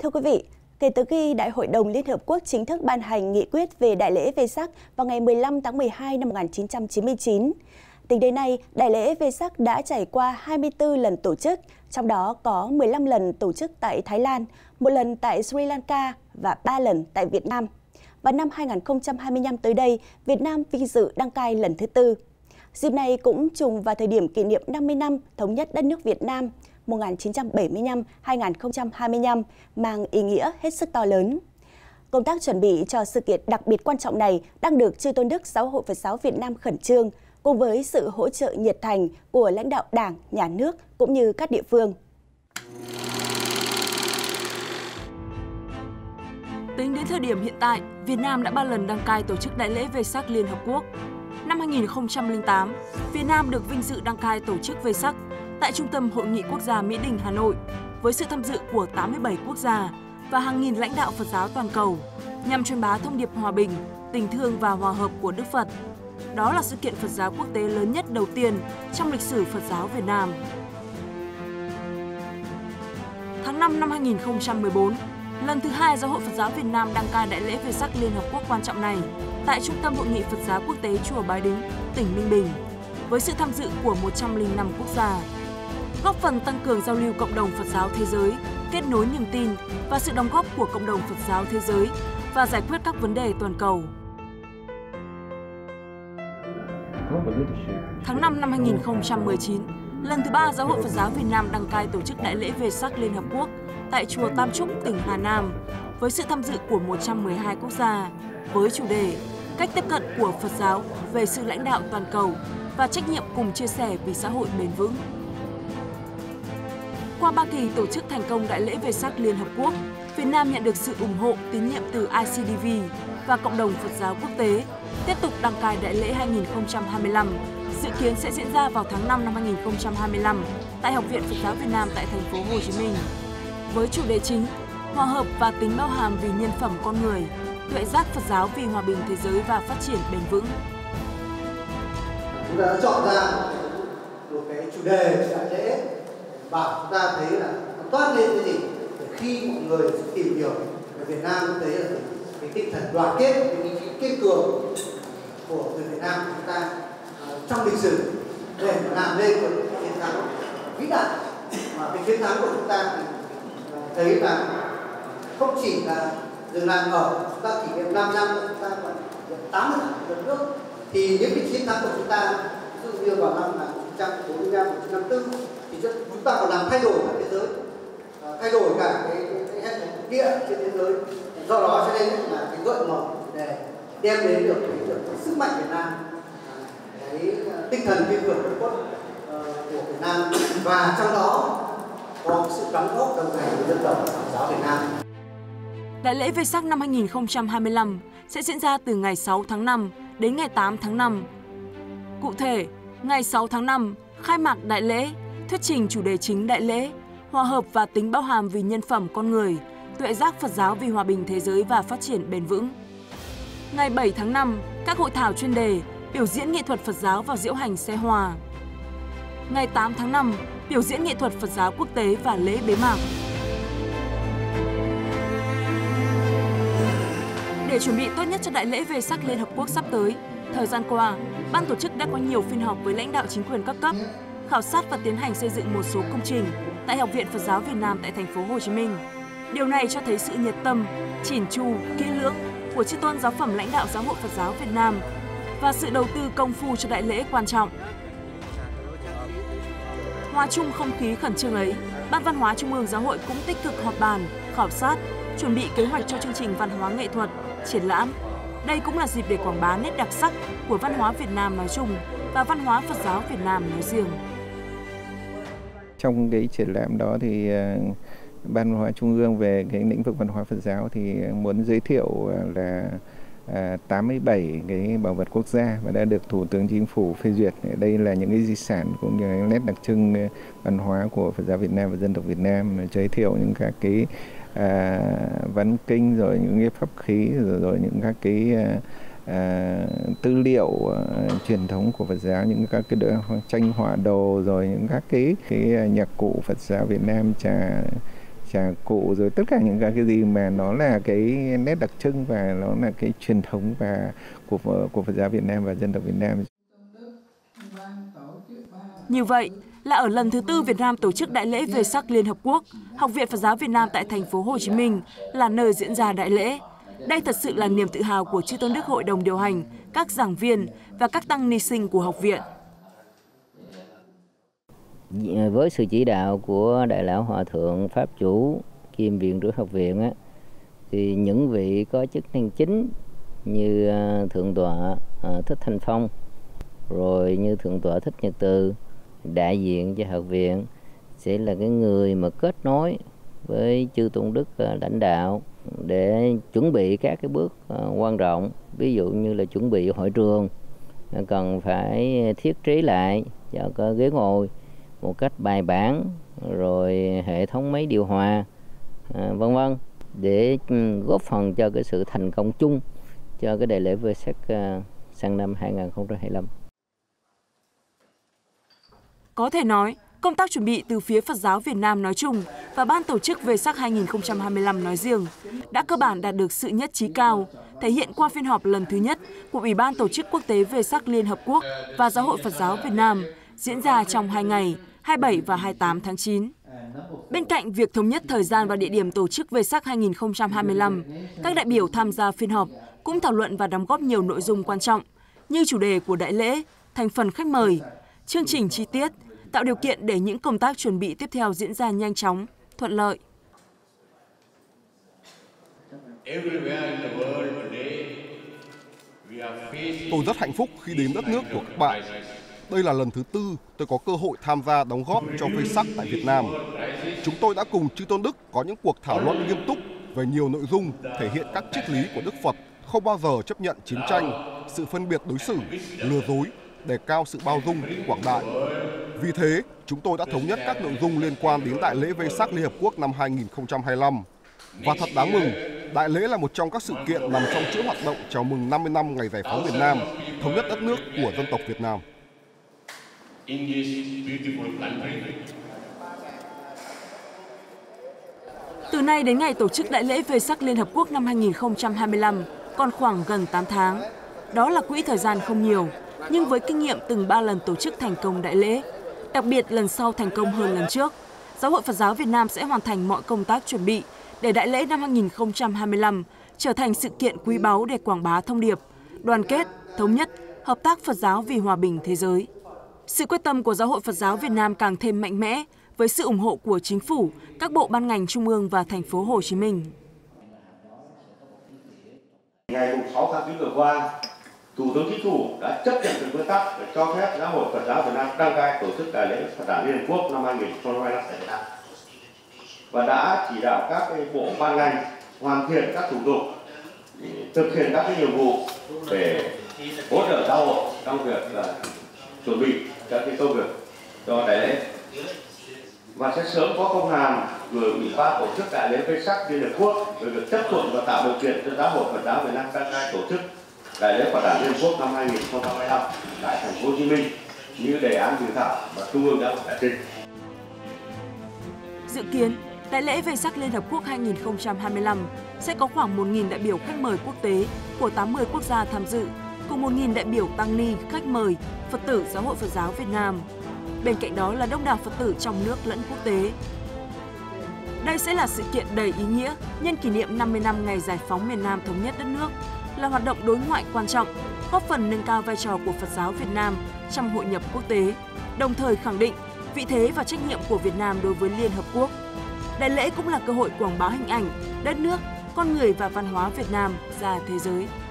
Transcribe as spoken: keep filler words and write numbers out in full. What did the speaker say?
Thưa quý vị, kể từ khi Đại hội đồng Liên Hợp Quốc chính thức ban hành nghị quyết về Đại lễ Vesak vào ngày mười lăm tháng mười hai năm một nghìn chín trăm chín mươi chín, tính đến nay, Đại lễ Vesak đã trải qua hai mươi tư lần tổ chức, trong đó có mười lăm lần tổ chức tại Thái Lan, một lần tại Sri Lanka và ba lần tại Việt Nam. Và năm hai nghìn không trăm hai mươi lăm tới đây, Việt Nam vinh dự đăng cai lần thứ tư. Dịp này cũng trùng vào thời điểm kỷ niệm năm mươi năm thống nhất đất nước Việt Nam một nghìn chín trăm bảy mươi lăm đến hai nghìn không trăm hai mươi lăm, mang ý nghĩa hết sức to lớn. Công tác chuẩn bị cho sự kiện đặc biệt quan trọng này đang được Chư Tôn Đức Giáo hội Phật giáo Việt Nam khẩn trương, cùng với sự hỗ trợ nhiệt thành của lãnh đạo Đảng, Nhà nước cũng như các địa phương. Tính đến thời điểm hiện tại, Việt Nam đã ba lần đăng cai tổ chức Đại lễ Vesak Liên Hợp Quốc. Năm hai nghìn không trăm lẻ tám, Việt Nam được vinh dự đăng cai tổ chức Vesak tại Trung tâm Hội nghị Quốc gia Mỹ Đình, Hà Nội, với sự tham dự của tám mươi bảy quốc gia và hàng nghìn lãnh đạo Phật giáo toàn cầu, nhằm truyền bá thông điệp hòa bình, tình thương và hòa hợp của Đức Phật. Đó là sự kiện Phật giáo quốc tế lớn nhất đầu tiên trong lịch sử Phật giáo Việt Nam. Tháng năm năm hai nghìn không trăm mười bốn, lần thứ hai Giáo hội Phật giáo Việt Nam đăng cai Đại lễ Vesak Liên Hợp Quốc quan trọng này tại Trung tâm Hội nghị Phật giáo Quốc tế Chùa Bái Đính, tỉnh Ninh Bình, với sự tham dự của một trăm lẻ năm quốc gia, góp phần tăng cường giao lưu cộng đồng Phật giáo thế giới, kết nối niềm tin và sự đóng góp của cộng đồng Phật giáo thế giới và giải quyết các vấn đề toàn cầu. Tháng năm năm hai nghìn không trăm mười chín, lần thứ ba Giáo hội Phật giáo Việt Nam đăng cai tổ chức Đại lễ Vesak Liên Hợp Quốc tại Chùa Tam Trúc, tỉnh Hà Nam, với sự tham dự của một trăm mười hai quốc gia, với chủ đề Cách tiếp cận của Phật giáo về sự lãnh đạo toàn cầu và trách nhiệm cùng chia sẻ vì xã hội bền vững. Qua ba kỳ tổ chức thành công Đại lễ Vesak Liên Hợp Quốc, Việt Nam nhận được sự ủng hộ tín nhiệm từ i xê đê vê và cộng đồng Phật giáo quốc tế, tiếp tục đăng cai Đại lễ hai nghìn không trăm hai mươi lăm, dự kiến sẽ diễn ra vào tháng năm năm hai nghìn không trăm hai mươi lăm tại Học viện Phật giáo Việt Nam tại thành phố Hồ Chí Minh. Với chủ đề chính, hòa hợp và tính bao hàm vì nhân phẩm con người, tuệ giác Phật giáo vì hòa bình thế giới và phát triển bền vững. Chúng ta đã chọn ra một cái chủ đề đại lễ và chúng ta thấy là nó toát lên cái gì để khi mọi người tìm hiểu về Việt Nam cũng thấy là cái tinh thần đoàn kết, cái kiên cường của người Việt Nam chúng ta uh, trong lịch sử để mà làm lên một chiến thắng vĩ đại. Mà cái chiến thắng của chúng ta thì uh, thấy là không chỉ là dừng lại ở chúng ta kỷ niệm năm năm, chúng ta còn tám mươi năm đất nước, thì những cái chiến thắng của chúng ta ví dụ như vào năm một nghìn chín trăm bốn mươi lăm, một nghìn chín trăm năm mươi tư thì chúng ta còn làm thay đổi cả thế giới, thay đổi cả cái, cái, cái hệ thống địa trên thế giới. Do đó cho nên là cái gợi mở để đem đến được cái, được cái sức mạnh Việt Nam, cái tinh thần kiên cường bất khuất của Việt Nam, và trong đó có sự đóng góp đồng hành của dân tộc Phật giáo Việt Nam. Đại lễ Vesak năm hai nghìn không trăm hai mươi lăm sẽ diễn ra từ ngày sáu tháng năm đến ngày tám tháng năm. Cụ thể, ngày sáu tháng năm, khai mạc đại lễ, thuyết trình chủ đề chính đại lễ, hòa hợp và tính bao hàm vì nhân phẩm con người, tuệ giác Phật giáo vì hòa bình thế giới và phát triển bền vững. Ngày bảy tháng năm, các hội thảo chuyên đề, biểu diễn nghệ thuật Phật giáo và diễu hành xe hòa. Ngày tám tháng năm, biểu diễn nghệ thuật Phật giáo quốc tế và lễ bế mạc. Để chuẩn bị tốt nhất cho Đại lễ Vesak Liên Hợp Quốc sắp tới, thời gian qua, ban tổ chức đã có nhiều phiên họp với lãnh đạo chính quyền các cấp, khảo sát và tiến hành xây dựng một số công trình tại Học viện Phật giáo Việt Nam tại thành phố Hồ Chí Minh. Điều này cho thấy sự nhiệt tâm, chỉn chu, kỹ lưỡng của chư tôn giáo phẩm lãnh đạo Giáo hội Phật giáo Việt Nam và sự đầu tư công phu cho đại lễ quan trọng. Hòa chung không khí khẩn trương ấy, Ban Văn hóa Trung ương Giáo hội cũng tích cực họp bàn, khảo sát, chuẩn bị kế hoạch cho chương trình văn hóa nghệ thuật, triển lãm. Đây cũng là dịp để quảng bá nét đặc sắc của văn hóa Việt Nam nói chung và văn hóa Phật giáo Việt Nam nói riêng. Trong cái triển lãm đó thì Ban Văn hóa Trung ương về cái lĩnh vực văn hóa Phật giáo thì muốn giới thiệu là tám mươi bảy cái bảo vật quốc gia và đã được Thủ tướng Chính phủ phê duyệt. Đây là những cái di sản cũng như nét đặc trưng văn hóa của Phật giáo Việt Nam và dân tộc Việt Nam, giới thiệu những các cái à, văn kinh, rồi những cái pháp khí, rồi, rồi những các cái à, à, tư liệu à, truyền thống của Phật giáo, những các cái tranh họa đồ, rồi những các cái, cái nhạc cụ Phật giáo Việt Nam, trà trà cụ, rồi tất cả những cái gì mà nó là cái nét đặc trưng và nó là cái truyền thống và của của Phật giáo Việt Nam và dân tộc Việt Nam. Như vậy là ở lần thứ tư Việt Nam tổ chức Đại lễ Vesak Liên Hợp Quốc, Học viện Phật giáo Việt Nam tại thành phố Hồ Chí Minh là nơi diễn ra đại lễ. Đây thật sự là niềm tự hào của chư tôn đức hội đồng điều hành, các giảng viên và các tăng ni sinh của học viện. Với sự chỉ đạo của Đại lão Hòa thượng Pháp chủ kiêm viện trưởng học viện á, thì những vị có chức năng chính như Thượng tọa Thích Thanh Phong, rồi như Thượng tọa Thích Nhật Từ, đại diện cho học viện sẽ là cái người mà kết nối với chư tôn đức lãnh đạo để chuẩn bị các cái bước quan trọng, ví dụ như là chuẩn bị hội trường, cần phải thiết trí lại cho có ghế ngồi một cách bài bản, rồi hệ thống máy điều hòa, vân vân, để góp phần cho cái sự thành công chung cho cái đại lễ Vesak sang năm hai nghìn không trăm hai mươi lăm. Có thể nói, công tác chuẩn bị từ phía Phật giáo Việt Nam nói chung và ban tổ chức Vesak hai nghìn không trăm hai mươi lăm nói riêng đã cơ bản đạt được sự nhất trí cao, thể hiện qua phiên họp lần thứ nhất của Ủy ban tổ chức quốc tế Vesak Liên Hợp Quốc và Giáo hội Phật giáo Việt Nam diễn ra trong hai ngày, hai mươi bảy và hai mươi tám tháng chín. Bên cạnh việc thống nhất thời gian và địa điểm tổ chức Vesak hai nghìn không trăm hai mươi lăm, các đại biểu tham gia phiên họp cũng thảo luận và đóng góp nhiều nội dung quan trọng như chủ đề của đại lễ, thành phần khách mời, chương trình chi tiết, tạo điều kiện để những công tác chuẩn bị tiếp theo diễn ra nhanh chóng, thuận lợi. Tôi rất hạnh phúc khi đến đất nước của các bạn. Đây là lần thứ tư tôi có cơ hội tham gia đóng góp cho Vesak tại Việt Nam. Chúng tôi đã cùng chư tôn đức có những cuộc thảo luận nghiêm túc về nhiều nội dung thể hiện các triết lý của Đức Phật, không bao giờ chấp nhận chiến tranh, sự phân biệt đối xử, lừa dối, đề cao sự bao dung, quảng đại. Vì thế, chúng tôi đã thống nhất các nội dung liên quan đến Đại lễ Vesak Liên Hợp Quốc năm hai nghìn không trăm hai mươi lăm. Và thật đáng mừng, đại lễ là một trong các sự kiện nằm trong chuỗi hoạt động chào mừng năm mươi năm ngày giải phóng Việt Nam, thống nhất đất nước của dân tộc Việt Nam. Từ nay đến ngày tổ chức Đại lễ Vesak Liên Hợp Quốc năm hai nghìn không trăm hai mươi lăm còn khoảng gần tám tháng. Đó là quỹ thời gian không nhiều, nhưng với kinh nghiệm từng ba lần tổ chức thành công đại lễ, đặc biệt lần sau thành công hơn lần trước, Giáo hội Phật giáo Việt Nam sẽ hoàn thành mọi công tác chuẩn bị để đại lễ năm hai nghìn không trăm hai mươi lăm trở thành sự kiện quý báu để quảng bá thông điệp, đoàn kết, thống nhất, hợp tác Phật giáo vì hòa bình thế giới. Sự quyết tâm của Giáo hội Phật giáo Việt Nam càng thêm mạnh mẽ với sự ủng hộ của chính phủ, các bộ ban ngành trung ương và thành phố Hồ Chí Minh. Ngày sáu tháng chín vừa qua, Thủ tướng Chính phủ đã chấp nhận được nguyên tắc để cho phép Giáo hội Phật giáo Việt Nam đăng cai tổ chức Đại lễ Phật đản Liên Hợp Quốc năm hai nghìn không trăm hai mươi lăm tại Việt Nam và đã chỉ đạo các bộ ban ngành hoàn thiện các thủ tục, thực hiện các nhiệm vụ để hỗ trợ giáo hội trong việc là chuẩn bị các cái công việc cho đại lễ, và sẽ sớm có công hàm gửi Ủy ban tổ chức Đại lễ Vesak Liên Hợp Quốc về việc chấp thuận và tạo điều kiện cho Giáo hội Phật giáo Việt Nam đăng cai tổ chức Đại lễ Phật đản Liên Hợp Quốc năm hai nghìn không trăm hai mươi lăm tại thành phố Hồ Chí Minh như đề án dự thảo và Trung ương đã đã trình. Dự kiến, Đại lễ Vesak Liên Hợp Quốc hai nghìn không trăm hai mươi lăm sẽ có khoảng một nghìn đại biểu khách mời quốc tế của tám mươi quốc gia tham dự, cùng một nghìn đại biểu tăng ni khách mời, Phật tử Giáo hội Phật giáo Việt Nam. Bên cạnh đó là đông đảo Phật tử trong nước lẫn quốc tế. Đây sẽ là sự kiện đầy ý nghĩa nhân kỷ niệm năm mươi năm ngày giải phóng miền Nam thống nhất đất nước, là hoạt động đối ngoại quan trọng, góp phần nâng cao vai trò của Phật giáo Việt Nam trong hội nhập quốc tế, đồng thời khẳng định vị thế và trách nhiệm của Việt Nam đối với Liên Hợp Quốc. Đại lễ cũng là cơ hội quảng bá hình ảnh, đất nước, con người và văn hóa Việt Nam ra thế giới.